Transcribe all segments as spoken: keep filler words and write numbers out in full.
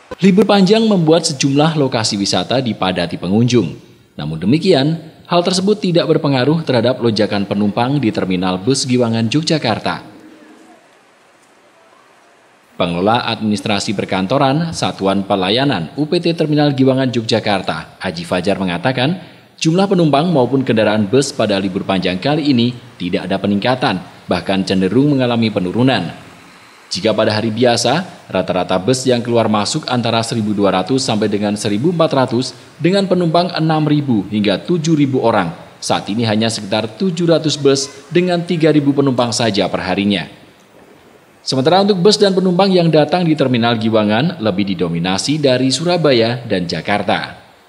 Libur panjang membuat sejumlah lokasi wisata dipadati pengunjung. Namun demikian, hal tersebut tidak berpengaruh terhadap lonjakan penumpang di Terminal Bus Giwangan Yogyakarta. Pengelola Administrasi Perkantoran Satuan Pelayanan U P T Terminal Giwangan Yogyakarta, Haji Fajar mengatakan, jumlah penumpang maupun kendaraan bus pada libur panjang kali ini tidak ada peningkatan, bahkan cenderung mengalami penurunan. Jika pada hari biasa, rata-rata bus yang keluar masuk antara seribu dua ratus sampai dengan seribu empat ratus dengan penumpang enam ribu hingga tujuh ribu orang. Saat ini hanya sekitar tujuh ratus bus dengan tiga ribu penumpang saja perharinya. Sementara untuk bus dan penumpang yang datang di Terminal Giwangan lebih didominasi dari Surabaya dan Jakarta.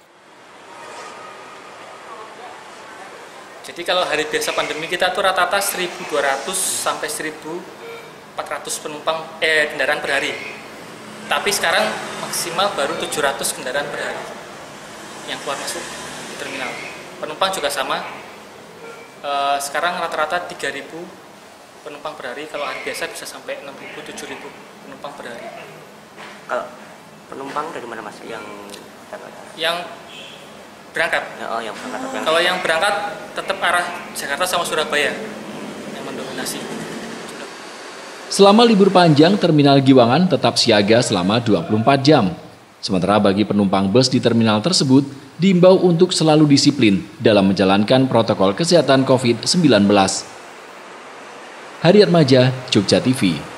Jadi kalau hari biasa pandemi kita tuh rata-rata seribu dua ratus sampai seribu empat ratus penumpang eh kendaraan per hari. Tapi sekarang maksimal baru tujuh ratus kendaraan per hari yang keluar masuk di terminal. Penumpang juga sama. E, sekarang rata-rata tiga ribu penumpang per hari, kalau hari biasa bisa sampai enam ribu, tujuh ribu penumpang per hari. Kalau penumpang dari mana Mas yang dapat? Yang berangkat. Oh, yang berangkat. Kalau yang berangkat tetap arah Jakarta sama Surabaya yang mendominasi. Selama libur panjang, Terminal Giwangan tetap siaga selama dua puluh empat jam. Sementara bagi penumpang bus di terminal tersebut, diimbau untuk selalu disiplin dalam menjalankan protokol kesehatan COVID sembilan belas. Haryatmaja, Jogja T V.